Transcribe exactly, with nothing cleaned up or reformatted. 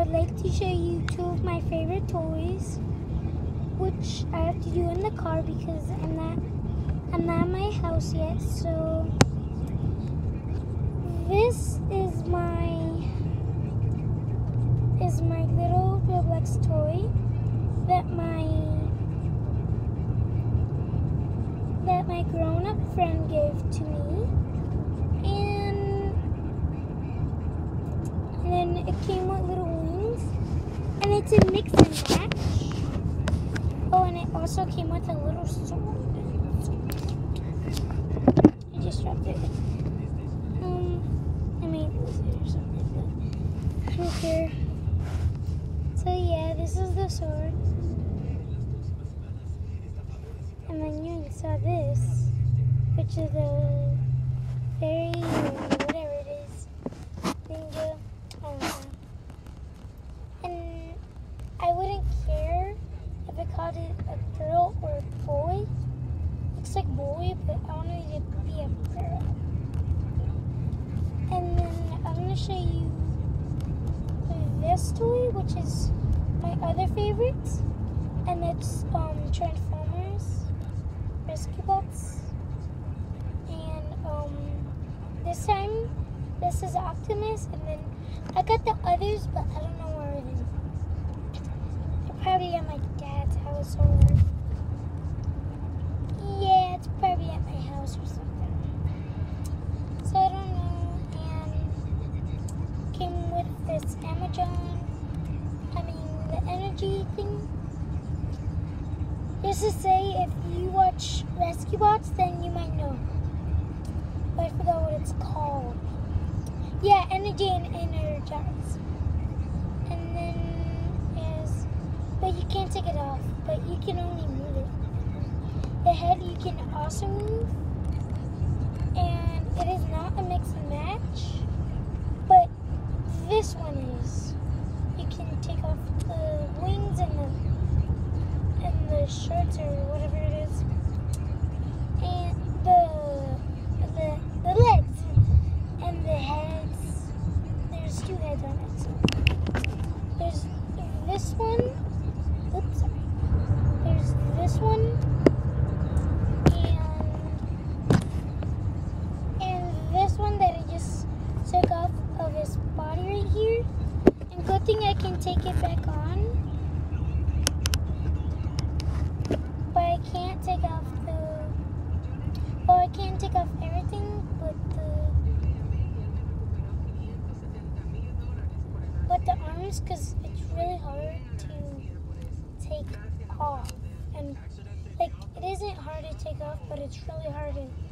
like to show you two of my favorite toys, which I have to do in the car because I'm not I'm not at my house yet. So this is my is my little Roblox toy that my that my grown-up friend gave to me, and and then it came with little wings, and it's a mix and match. Oh, and it also came with a little sword. I just dropped it. Um, I mean, it was it or something, but I don't care. So yeah, this is the sword. And then you saw this, which is a fairy or whatever it is, ninja, I don't know. And I wouldn't care if it called it a girl or a boy. Looks like boy, but I wanted it to be a girl. And then I'm going to show you this toy, which is my other favorite, and it's um, Transformers Rescue Bots. And um, this time, this is Optimus, and then I got the others, but I don't know where it is. They're probably at my dad's house, or yeah, it's probably at my house or something. So I don't know. And came with this Amazon, I mean the energy thing. Just to say, if you watch Rescue Bots, then you might know. But I forgot what it's called. Yeah, energy and energize. And then is, but you can't take it off. But you can only move it. The head you can also move. And it is not a mix and match. But this one is. You can take off the wings and the and the shirts or whatever it is, and the the the legs and the heads. There's two heads on it. So there's this one. Oops, sorry. There's this one, and and this one that I just took off of his body right here. And good thing I can take it back on. But I can't take off the, well, I can't take off everything, but the, but the arms, because it's really hard to take off. And, like, it isn't hard to take off, but it's really hard to